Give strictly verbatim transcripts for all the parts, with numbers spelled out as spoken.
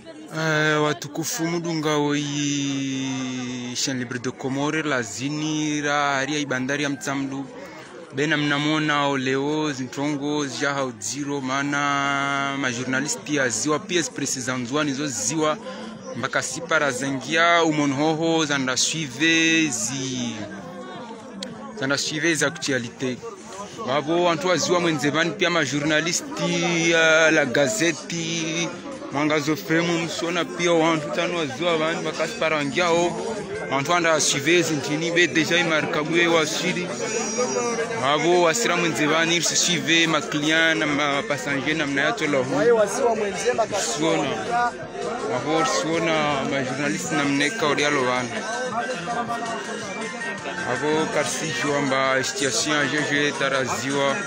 Uh, watukufu mudunga woi Chaîne Libre de Comores lazini ra haria ibandari ya Mtsamdu bena mnamona leo zintongo zijaha udziro mana majournalisti ya ziwa pia zipresisa nzwani zo ziwa mpaka sipara zengia umonhoho zanda suive zi zanda suive za actualité wabo wantu wa ziwa mwenzevani pia majournalisti ya la gazeti Mangazo fremu msona pia wantu tano waziwa vandu makasipara wangiao wantu wanda suive zintini be deja imarikabwe wa sudi abo wasira mwenzevani suive ma client na ma passager na mnayato la hu sona abo sona ma journaliste na mneka odialo vandu abo karsi juamba situation jeje taraziwa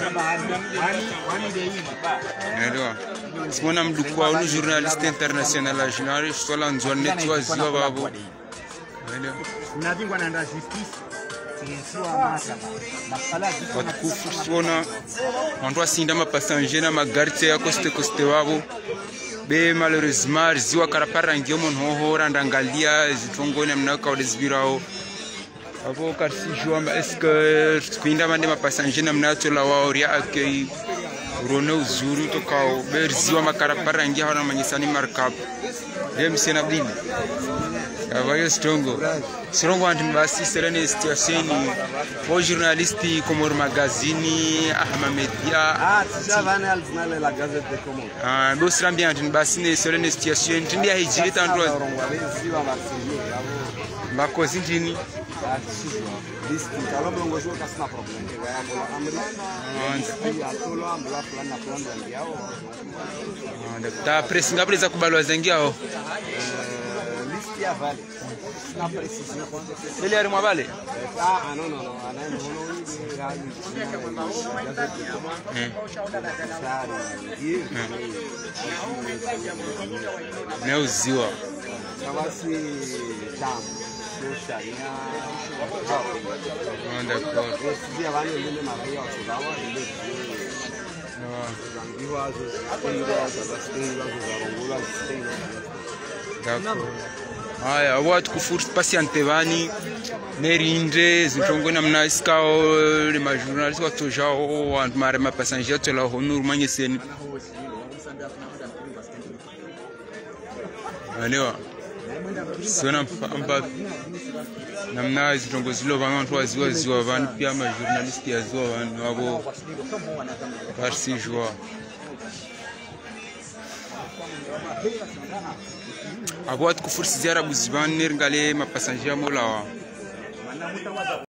ndio simona mdukwa ulu journaliste international a journaliste sola nzwane twa ziwa babo ndio unavingwa na nda justice siwa masa masala watukufu sona wantu asinda ma passager na magarte ya coste coste wabo be malheureusement ziwa karapara ngio monho randangalia zitongona mnaka odezbirao abo karsi juamba est-ce que twinda mande ma passager na mnato la wao ria accueil rone uzuru tokao berziwa makarapara ngia hana manyisani markap dem sena bdini avayo strongo strongo anti basi serene situation o journalisti Comores magazini ahma media ah tjavana alznale la gazette de Comores ah bo srambi anti basi ne serene situation tindi ahijiri tanto ziwa marseille abo makozi ndini listi kalau belum gosok kasna problem kayak bola Amerika atolo ambla plan na plan ngiao ta press ngabri za kubalwa zengiao listi ya vale na precision ele ari mwa vale ah no no no ana mhono ni ne uziwa kawasi tam Sharia. Ah, d'accord. Esse dia lá no Lele Maria, o Sudawa, ele Ah. Zangiwa, as tem D'accord. Haya, watu kufuru patiente vani nerinde zitongo na mnaiskao le majournaliste watu jao wantu mare ma passager to la honor manyeseni. Alewa. Sona mpamba namna zitongo zilo vantu waziwa ziwa vani pia ma journaliste ya ziwa vani wabo parsi joa abo watu kufursi ziara buzibani ngale ma passager mola wa